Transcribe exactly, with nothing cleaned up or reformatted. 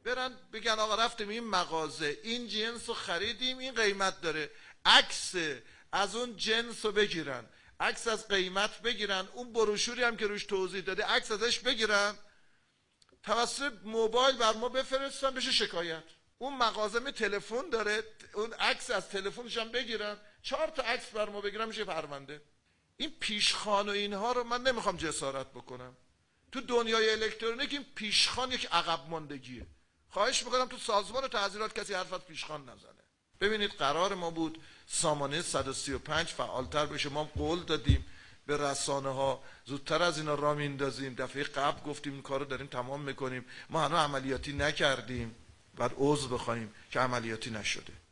برن بگن آقا رفتیم این مغازه این جنس رو خریدیم این قیمت داره، عکس از اون جنس رو بگیرن، عکس از قیمت بگیرن، اون بروشوری هم که روش توضیح داده عکس ازش بگیرن، توسط موبایل بر ما بفرستن بشه شکایت. اون مغازه می تلفن داره، اون عکس از تلفنش هم بگیرن، چهار تا عکس بر ما بگیرن میشه پرونده. این پیشخوان و اینها رو من نمیخوام جسارت بکنم. تو دنیای الکترونیک این پیشخوان یک عقب ماندگیه. خواهش میکنم تو سازمان تعزیرات کسی حرف از پیشخوان نزنه. ببینید قرار ما بود سامانه صد و سی و پنج فعالتر بشه، ما قول دادیم به رسانه ها زودتر از اینا را میندازیم، دفعه قبل گفتیم این کارو داریم تمام میکنیم، ما هنوز عملیاتی نکردیم، بعد عضو بخوایم که عملیاتی نشده.